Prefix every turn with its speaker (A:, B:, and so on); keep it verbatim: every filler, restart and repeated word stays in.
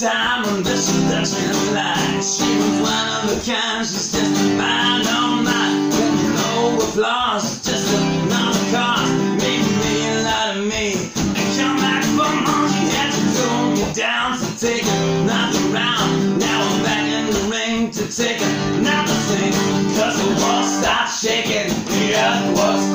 A: time on this seduction line. She was one of a kind, she's just mine on mine. With no applause, just another cost. Maybe me a lot of me. And come back for more, she had to go and get down to take another round. Now I'm back in the ring to take another thing. Cause the wall stopped shaking, the earth was